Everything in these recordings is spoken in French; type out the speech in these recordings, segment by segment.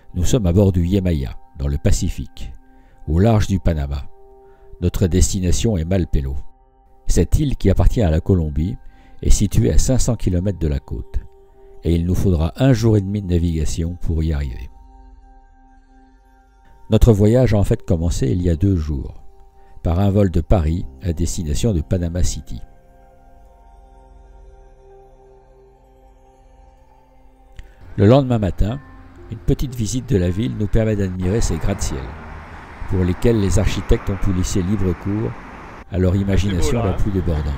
Nous sommes à bord du Yemaya, dans le Pacifique, au large du Panama. Notre destination est Malpelo. Cette île qui appartient à la Colombie est située à 500 km de la côte, et il nous faudra 1 jour et demi de navigation pour y arriver. Notre voyage a en fait commencé il y a 2 jours, par un vol de Paris à destination de Panama City. Le lendemain matin, une petite visite de la ville nous permet d'admirer ces gratte-ciel, pour lesquels les architectes ont pu laisser libre cours à leur imagination la plus débordante.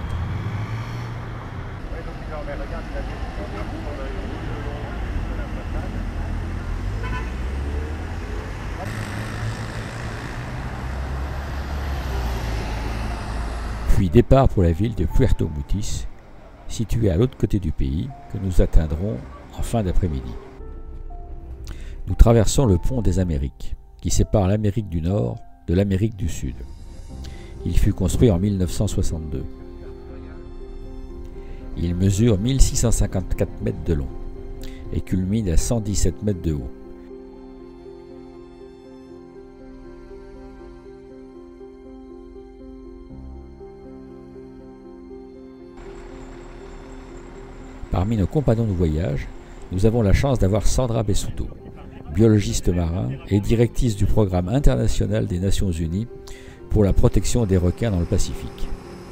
Puis départ pour la ville de Puerto Mutis, située à l'autre côté du pays, que nous atteindrons en fin d'après-midi. Nous traversons le pont des Amériques, qui sépare l'Amérique du Nord de l'Amérique du Sud. Il fut construit en 1962. Il mesure 1654 mètres de long et culmine à 117 mètres de haut. Parmi nos compagnons de voyage, nous avons la chance d'avoir Sandra Bessuto, biologiste marin et directrice du programme international des Nations Unies pour la protection des requins dans le Pacifique.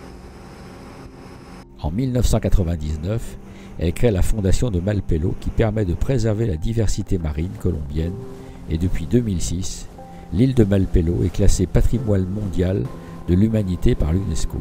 En 1999, elle crée la fondation de Malpelo qui permet de préserver la diversité marine colombienne et depuis 2006, l'île de Malpelo est classée patrimoine mondial de l'humanité par l'UNESCO.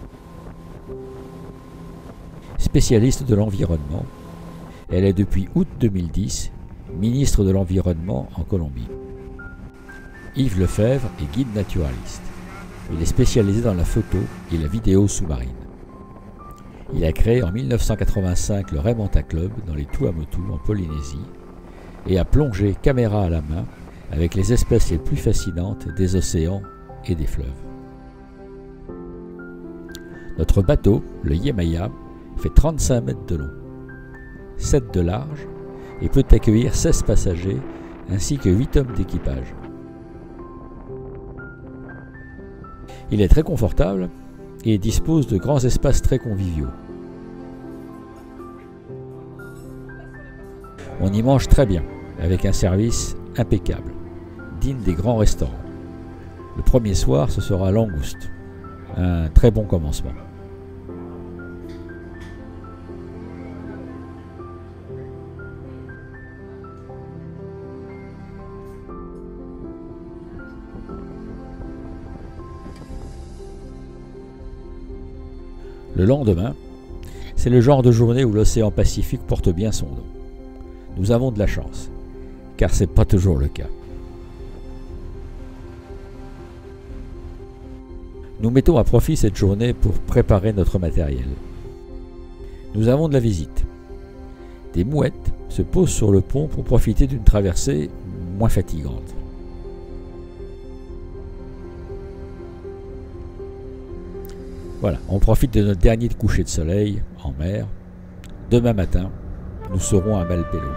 Spécialiste de l'environnement, elle est depuis août 2010 ministre de l'Environnement en Colombie. Yves Lefebvre est guide naturaliste. Il est spécialisé dans la photo et la vidéo sous-marine. Il a créé en 1985 le Raymanta Club dans les Tuamotu en Polynésie et a plongé caméra à la main avec les espèces les plus fascinantes des océans et des fleuves. Notre bateau, le Yemaya, fait 35 mètres de long, 7 de large et peut accueillir 16 passagers ainsi que 8 hommes d'équipage. Il est très confortable et dispose de grands espaces très conviviaux. On y mange très bien, avec un service impeccable, digne des grands restaurants. Le premier soir, ce sera langouste, un très bon commencement. Le lendemain, c'est le genre de journée où l'océan Pacifique porte bien son nom. Nous avons de la chance, car ce n'est pas toujours le cas. Nous mettons à profit cette journée pour préparer notre matériel. Nous avons de la visite. Des mouettes se posent sur le pont pour profiter d'une traversée moins fatigante. Voilà, on profite de notre dernier coucher de soleil en mer. Demain matin, nous serons à Malpelo.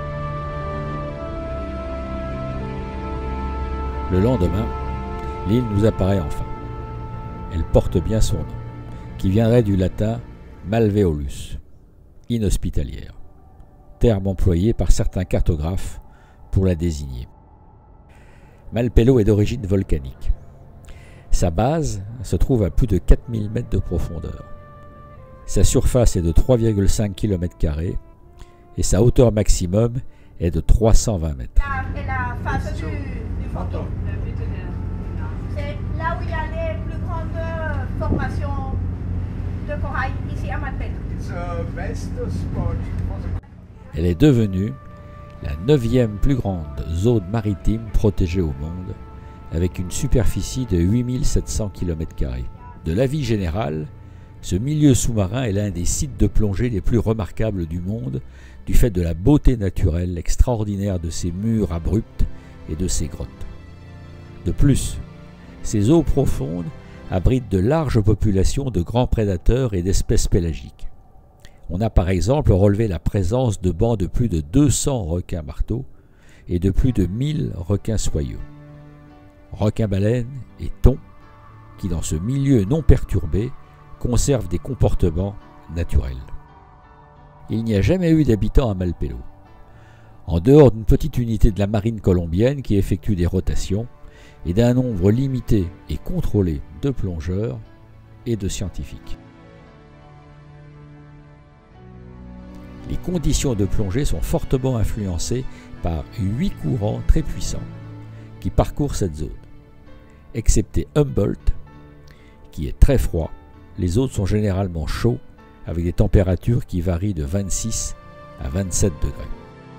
Le lendemain, l'île nous apparaît enfin. Elle porte bien son nom, qui viendrait du latin malveolus, inhospitalière, terme employé par certains cartographes pour la désigner. Malpelo est d'origine volcanique. Sa base se trouve à plus de 4000 mètres de profondeur. Sa surface est de 3,5 km² et sa hauteur maximum est de 320 mètres. Et la face du fantôme. C'est là où il y a les plus grandes formations de corail ici à Malpelo. Elle est devenue la 9e plus grande zone maritime protégée au monde, avec une superficie de 8700 km². De l'avis général, ce milieu sous-marin est l'un des sites de plongée les plus remarquables du monde, du fait de la beauté naturelle extraordinaire de ses murs abrupts et de ses grottes. De plus, ces eaux profondes abritent de larges populations de grands prédateurs et d'espèces pélagiques. On a par exemple relevé la présence de bancs de plus de 200 requins-marteaux et de plus de 1000 requins soyeux. Requins-baleines et thons qui, dans ce milieu non perturbé, conservent des comportements naturels. Il n'y a jamais eu d'habitants à Malpelo, en dehors d'une petite unité de la marine colombienne qui effectue des rotations et d'un nombre limité et contrôlé de plongeurs et de scientifiques. Les conditions de plongée sont fortement influencées par 8 courants très puissants qui parcourent cette zone. Excepté Humboldt, qui est très froid, les autres sont généralement chauds avec des températures qui varient de 26 à 27 degrés.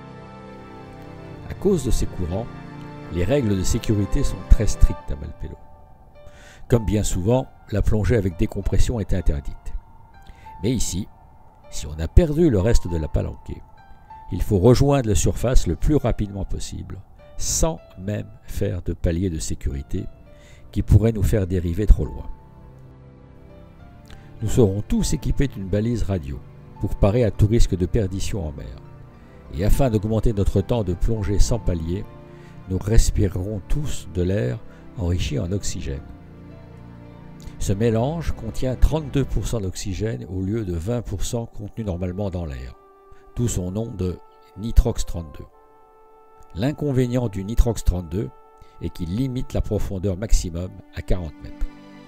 À cause de ces courants, les règles de sécurité sont très strictes à Malpelo. Comme bien souvent, la plongée avec décompression est interdite. Mais ici, si on a perdu le reste de la palanquée, il faut rejoindre la surface le plus rapidement possible, sans même faire de palier de sécurité qui pourrait nous faire dériver trop loin. Nous serons tous équipés d'une balise radio pour parer à tout risque de perdition en mer. Et afin d'augmenter notre temps de plongée sans palier, nous respirerons tous de l'air enrichi en oxygène. Ce mélange contient 32% d'oxygène au lieu de 20% contenu normalement dans l'air, d'où son nom de Nitrox 32. L'inconvénient du Nitrox 32 est qu'il limite la profondeur maximum à 40 mètres.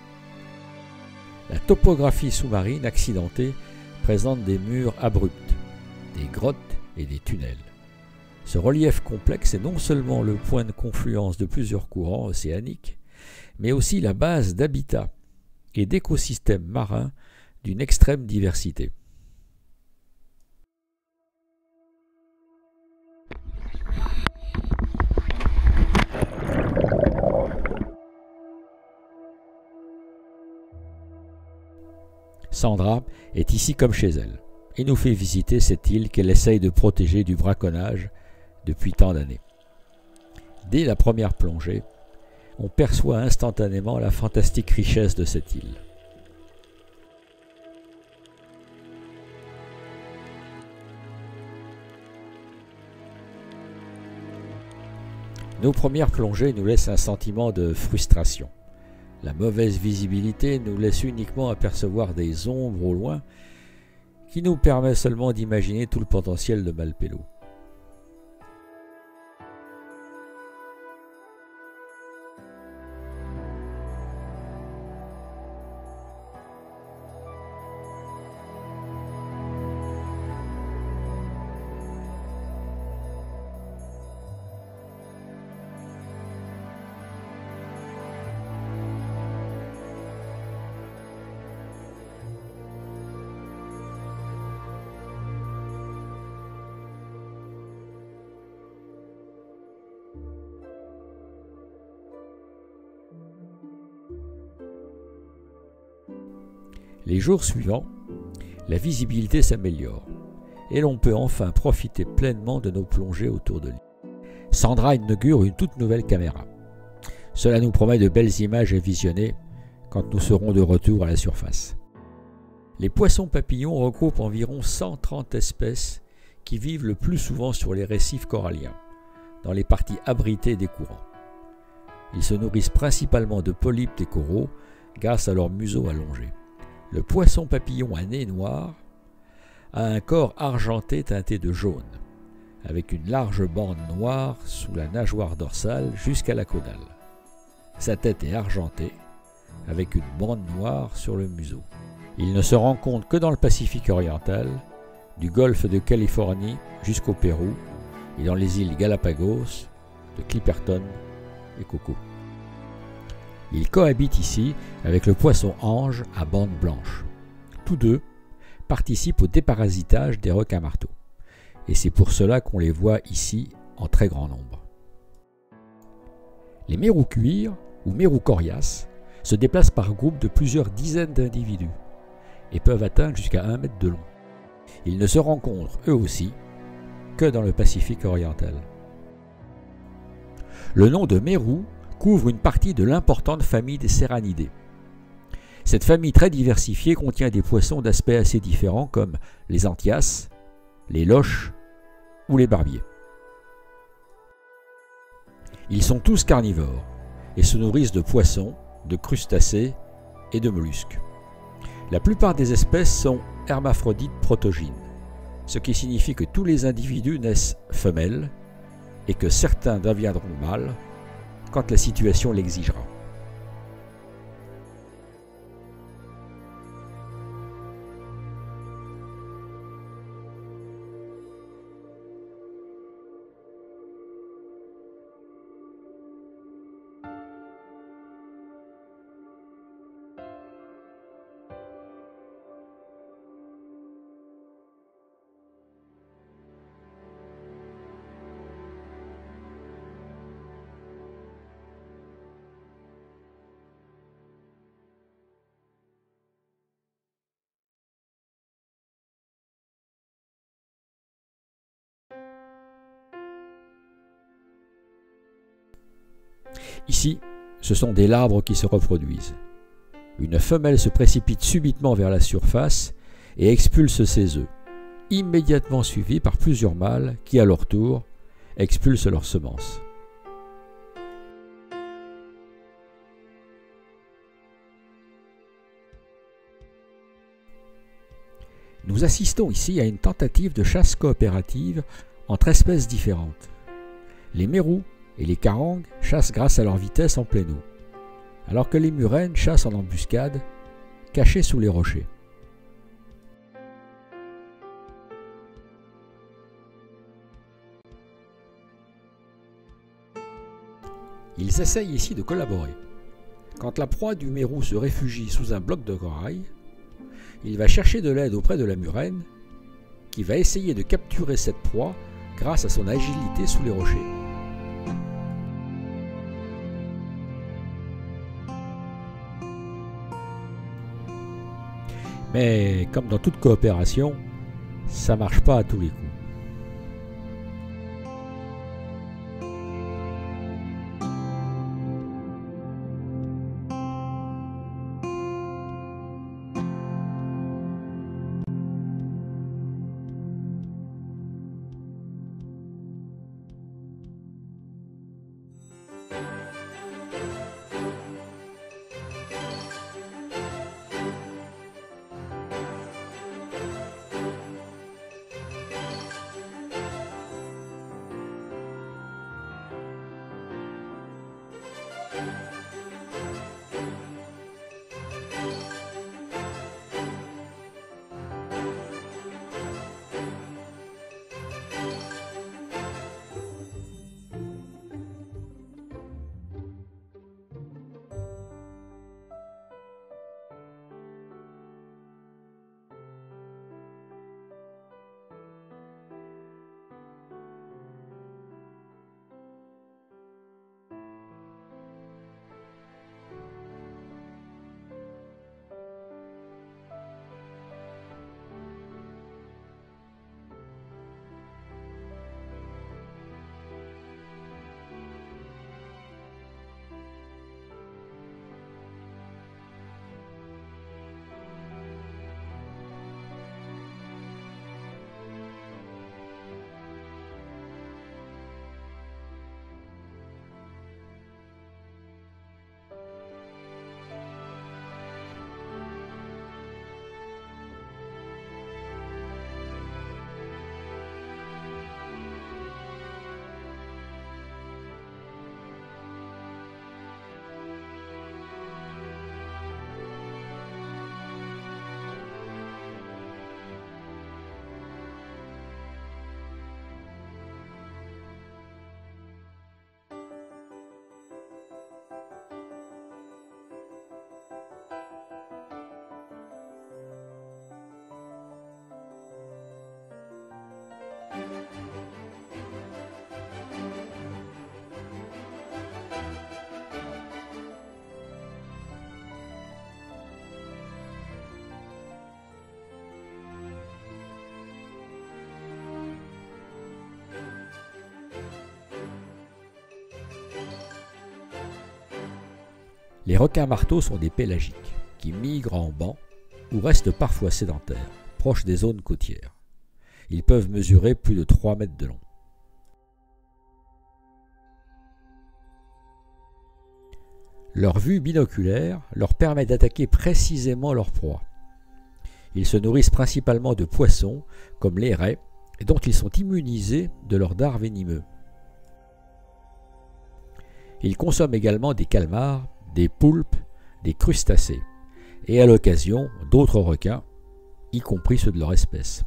La topographie sous-marine accidentée présente des murs abrupts, des grottes et des tunnels. Ce relief complexe est non seulement le point de confluence de plusieurs courants océaniques, mais aussi la base d'habitats et d'écosystèmes marins d'une extrême diversité. Sandra est ici comme chez elle et nous fait visiter cette île qu'elle essaye de protéger du braconnage depuis tant d'années. Dès la première plongée, on perçoit instantanément la fantastique richesse de cette île. Nos premières plongées nous laissent un sentiment de frustration. La mauvaise visibilité nous laisse uniquement apercevoir des ombres au loin qui nous permet seulement d'imaginer tout le potentiel de Malpelo. Les jours suivants, la visibilité s'améliore et l'on peut enfin profiter pleinement de nos plongées autour de l'île. Sandra inaugure une toute nouvelle caméra. Cela nous promet de belles images à visionner quand nous serons de retour à la surface. Les poissons papillons regroupent environ 130 espèces qui vivent le plus souvent sur les récifs coralliens, dans les parties abritées des courants. Ils se nourrissent principalement de polypes et coraux grâce à leur museau allongé. Le poisson papillon à nez noir a un corps argenté teinté de jaune, avec une large bande noire sous la nageoire dorsale jusqu'à la caudale. Sa tête est argentée, avec une bande noire sur le museau. Il ne se rencontre que dans le Pacifique oriental, du golfe de Californie jusqu'au Pérou et dans les îles Galapagos, de Clipperton et Coco. Il cohabite ici avec le poisson ange à bande blanche. Tous deux participent au déparasitage des requins marteaux. Et c'est pour cela qu'on les voit ici en très grand nombre. Les mérous cuir ou mérous coriaces se déplacent par groupe de plusieurs dizaines d'individus et peuvent atteindre jusqu'à 1 mètre de long. Ils ne se rencontrent eux aussi que dans le Pacifique oriental. Le nom de mérou couvre une partie de l'importante famille des Serranidés. Cette famille très diversifiée contient des poissons d'aspects assez différents comme les anthias, les loches ou les barbiers. Ils sont tous carnivores et se nourrissent de poissons, de crustacés et de mollusques. La plupart des espèces sont hermaphrodites protogynes, ce qui signifie que tous les individus naissent femelles et que certains deviendront mâles quand la situation l'exigera. Ici, ce sont des larves qui se reproduisent. Une femelle se précipite subitement vers la surface et expulse ses œufs, immédiatement suivis par plusieurs mâles qui, à leur tour, expulsent leurs semences. Nous assistons ici à une tentative de chasse coopérative entre espèces différentes. Les mérous et les carangues chassent grâce à leur vitesse en pleine eau, alors que les murènes chassent en embuscade, cachés sous les rochers. Ils essayent ici de collaborer. Quand la proie du mérou se réfugie sous un bloc de corail, il va chercher de l'aide auprès de la murène, qui va essayer de capturer cette proie grâce à son agilité sous les rochers. Mais comme dans toute coopération, ça marche pas à tous les coups. Les requins-marteaux sont des pélagiques qui migrent en banc ou restent parfois sédentaires, proches des zones côtières. Ils peuvent mesurer plus de 3 mètres de long. Leur vue binoculaire leur permet d'attaquer précisément leur proie. Ils se nourrissent principalement de poissons, comme les raies, dont ils sont immunisés de leurs dards venimeux. Ils consomment également des calmars, des poulpes, des crustacés, et à l'occasion d'autres requins, y compris ceux de leur espèce.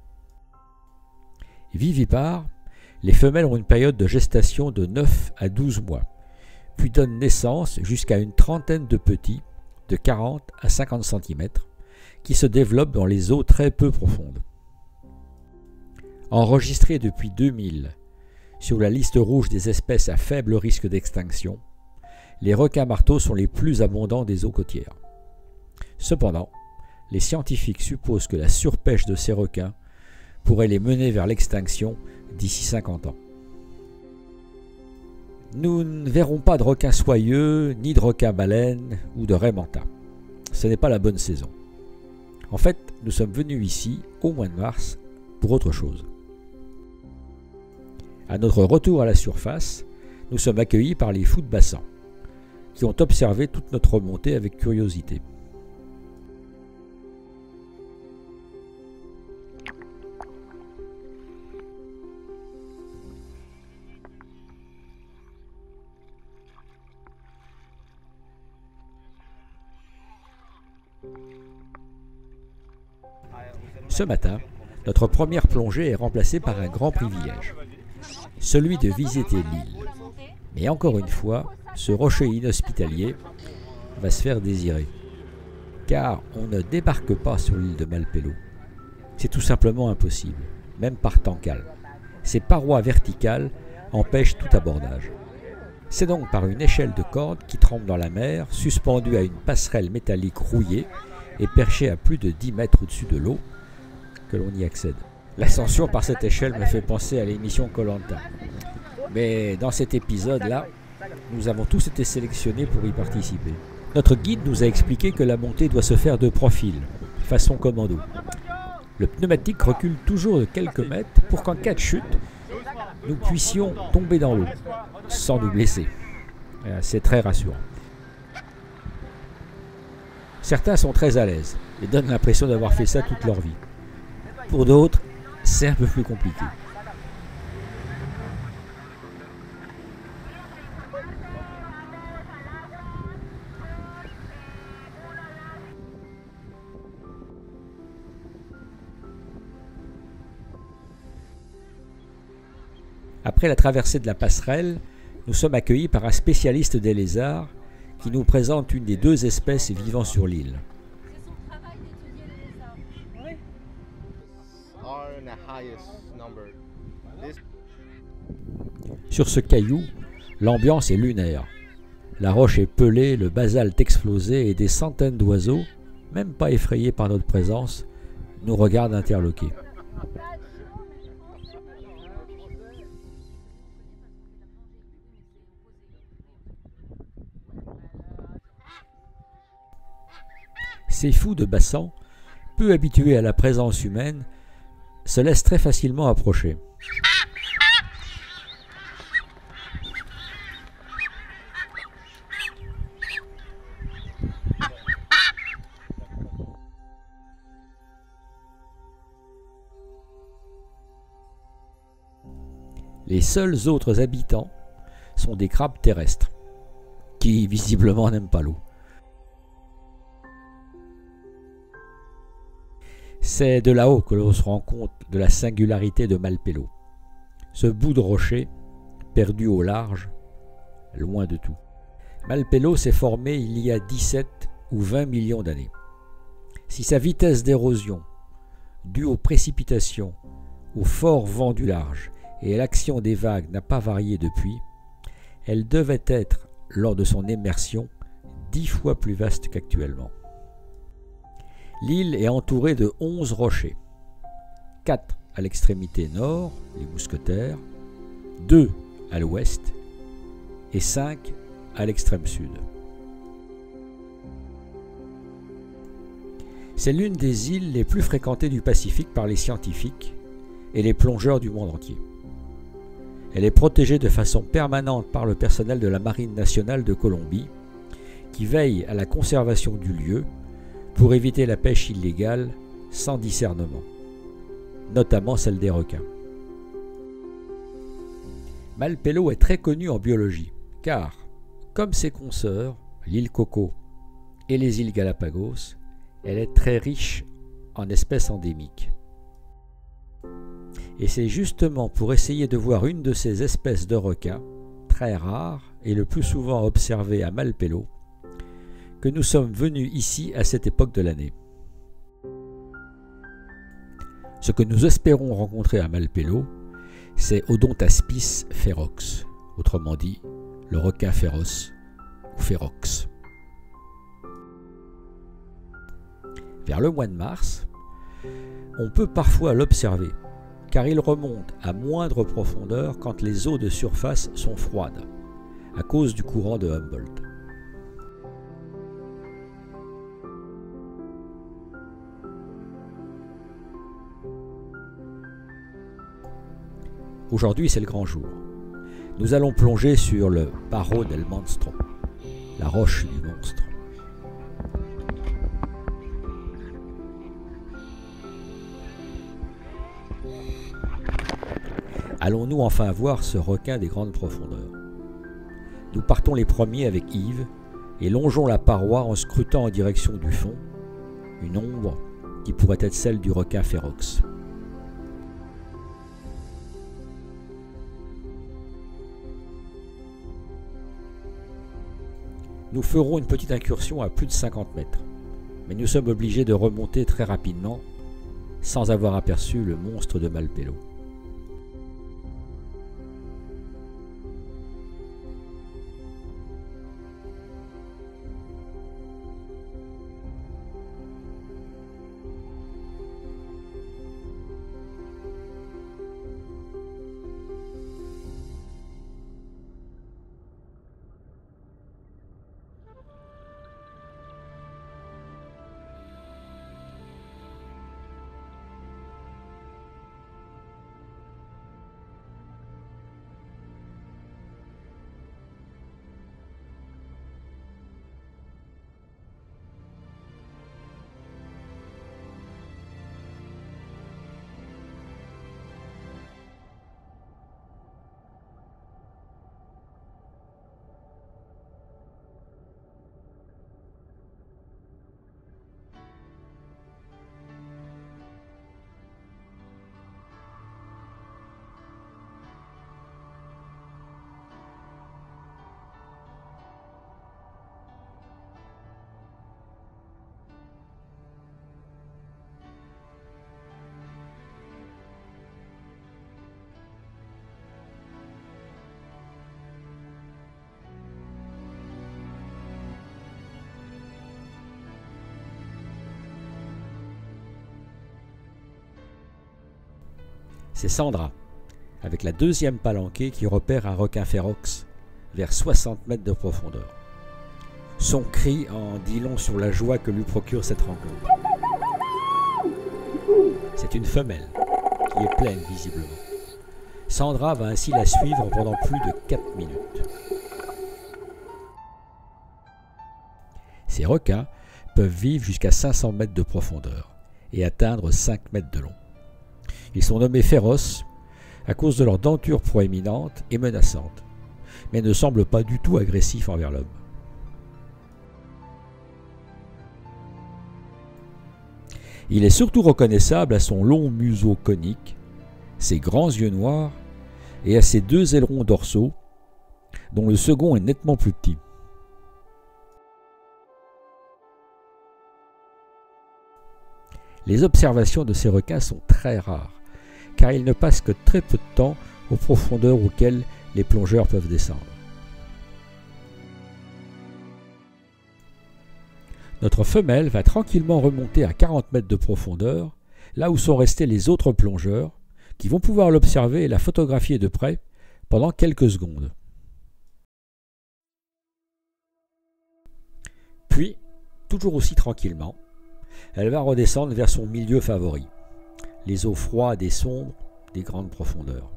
Vivipares, les femelles ont une période de gestation de 9 à 12 mois, puis donnent naissance jusqu'à une trentaine de petits, de 40 à 50 cm, qui se développent dans les eaux très peu profondes. Enregistrés depuis 2000 sur la liste rouge des espèces à faible risque d'extinction, les requins-marteaux sont les plus abondants des eaux côtières. Cependant, les scientifiques supposent que la surpêche de ces requins pourrait les mener vers l'extinction d'ici 50 ans. Nous ne verrons pas de requins soyeux, ni de requins-baleines ou de raies manta. Ce n'est pas la bonne saison. En fait, nous sommes venus ici, au mois de mars, pour autre chose. À notre retour à la surface, nous sommes accueillis par les fous de bassin, qui ont observé toute notre remontée avec curiosité. Ce matin, notre première plongée est remplacée par un grand privilège, celui de visiter l'île. Mais encore une fois, ce rocher inhospitalier va se faire désirer, car on ne débarque pas sur l'île de Malpelo. C'est tout simplement impossible, même par temps calme. Ces parois verticales empêchent tout abordage. C'est donc par une échelle de corde qui trempe dans la mer, suspendue à une passerelle métallique rouillée et perchée à plus de 10 mètres au-dessus de l'eau, que l'on y accède. L'ascension par cette échelle me fait penser à l'émission Koh-Lanta. Mais dans cet épisode-là, nous avons tous été sélectionnés pour y participer. Notre guide nous a expliqué que la montée doit se faire de profil, façon commando. Le pneumatique recule toujours de quelques mètres pour qu'en cas de chute, nous puissions tomber dans l'eau, sans nous blesser. C'est très rassurant. Certains sont très à l'aise et donnent l'impression d'avoir fait ça toute leur vie. Pour d'autres, c'est un peu plus compliqué. Après la traversée de la passerelle, nous sommes accueillis par un spécialiste des lézards qui nous présente une des deux espèces vivant sur l'île. Sur ce caillou, l'ambiance est lunaire. La roche est pelée, le basalte explosé et des centaines d'oiseaux, même pas effrayés par notre présence, nous regardent interloqués. Ces fous de bassin, peu habitués à la présence humaine, se laissent très facilement approcher. Les seuls autres habitants sont des crabes terrestres, qui visiblement n'aiment pas l'eau. C'est de là-haut que l'on se rend compte de la singularité de Malpelo. Ce bout de rocher, perdu au large, loin de tout. Malpelo s'est formé il y a 17 ou 20 millions d'années. Si sa vitesse d'érosion, due aux précipitations, au fort vent du large et à l'action des vagues n'a pas varié depuis, elle devait être, lors de son immersion, 10 fois plus vaste qu'actuellement. L'île est entourée de 11 rochers, 4 à l'extrémité nord, les mousquetaires, 2 à l'ouest et 5 à l'extrême sud. C'est l'une des îles les plus fréquentées du Pacifique par les scientifiques et les plongeurs du monde entier. Elle est protégée de façon permanente par le personnel de la Marine nationale de Colombie qui veillent à la conservation du lieu pour éviter la pêche illégale sans discernement, notamment celle des requins. Malpelo est très connu en biologie, car, comme ses consoeurs, l'île Coco et les îles Galapagos, elle est très riche en espèces endémiques. Et c'est justement pour essayer de voir une de ces espèces de requins, très rares et le plus souvent observées à Malpelo, que nous sommes venus ici à cette époque de l'année. Ce que nous espérons rencontrer à Malpelo, c'est Odontaspis ferox, autrement dit le requin féroce ou ferox. Vers le mois de mars, on peut parfois l'observer, car il remonte à moindre profondeur quand les eaux de surface sont froides, à cause du courant de Humboldt. Aujourd'hui, c'est le grand jour. Nous allons plonger sur le Barro del Monstro, la roche du monstre. Allons-nous enfin voir ce requin des grandes profondeurs? Nous partons les premiers avec Yves et longeons la paroi en scrutant en direction du fond, une ombre qui pourrait être celle du requin férox. Nous ferons une petite incursion à plus de 50 mètres, mais nous sommes obligés de remonter très rapidement sans avoir aperçu le monstre de Malpelo. C'est Sandra, avec la deuxième palanquée qui repère un requin férox vers 60 mètres de profondeur. Son cri en dit long sur la joie que lui procure cette rencontre. C'est une femelle, qui est pleine visiblement. Sandra va ainsi la suivre pendant plus de 4 minutes. Ces requins peuvent vivre jusqu'à 500 mètres de profondeur et atteindre 5 mètres de long. Ils sont nommés féroces à cause de leur denture proéminente et menaçante, mais ne semblent pas du tout agressifs envers l'homme. Il est surtout reconnaissable à son long museau conique, ses grands yeux noirs et à ses 2 ailerons dorsaux, dont le second est nettement plus petit. Les observations de ces requins sont très rares, car ils ne passent que très peu de temps aux profondeurs auxquelles les plongeurs peuvent descendre. Notre femelle va tranquillement remonter à 40 mètres de profondeur, là où sont restés les autres plongeurs, qui vont pouvoir l'observer et la photographier de près pendant quelques secondes. Puis, toujours aussi tranquillement, elle va redescendre vers son milieu favori, les eaux froides et sombres des grandes profondeurs.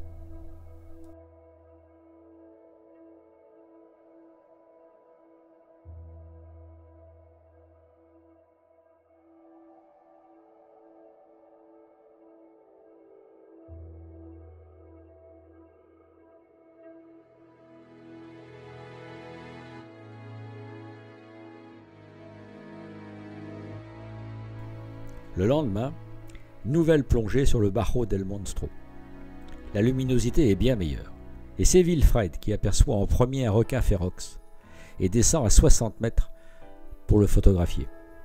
Le lendemain, nouvelle plongée sur le Bajo del Monstro. La luminosité est bien meilleure, et c'est Wilfred qui aperçoit en premier un requin férox et descend à 60 mètres pour le photographier.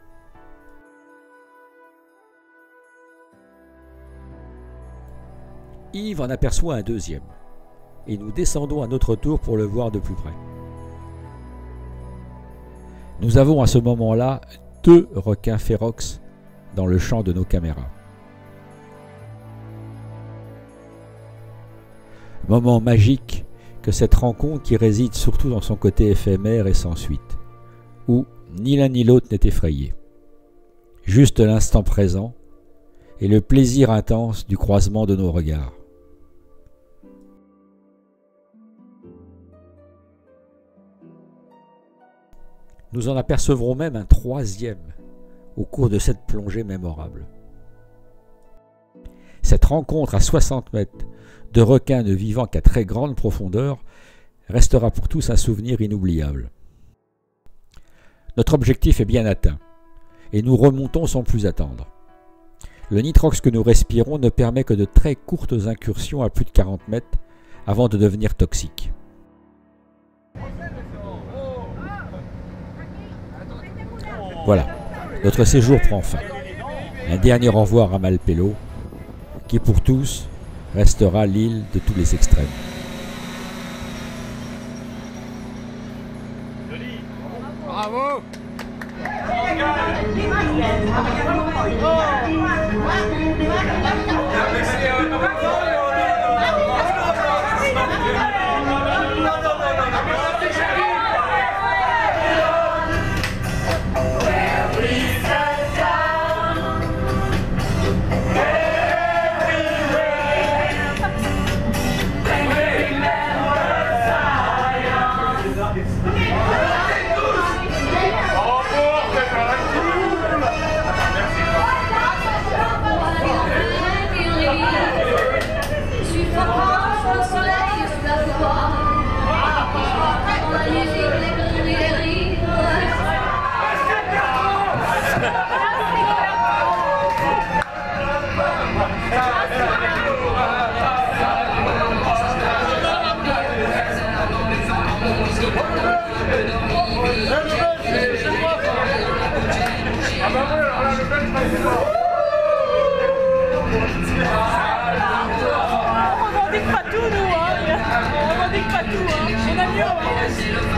Yves en aperçoit un deuxième, et nous descendons à notre tour pour le voir de plus près. Nous avons à ce moment-là 2 requins férox dans le champ de nos caméras. Moment magique que cette rencontre qui réside surtout dans son côté éphémère et sans suite, où ni l'un ni l'autre n'est effrayé. Juste l'instant présent et le plaisir intense du croisement de nos regards. Nous en apercevrons même un troisième au cours de cette plongée mémorable. Cette rencontre à 60 mètres de requins ne vivant qu'à très grande profondeur restera pour tous un souvenir inoubliable. Notre objectif est bien atteint et nous remontons sans plus attendre. Le nitrox que nous respirons ne permet que de très courtes incursions à plus de 40 mètres avant de devenir toxique. Voilà, notre séjour prend fin. Un dernier au revoir à Malpelo, qui pour tous restera l'île de tous les extrêmes. Bravo! On revendique pas tout, nous, hein. On revendique pas tout, hein. On a mieux, hein.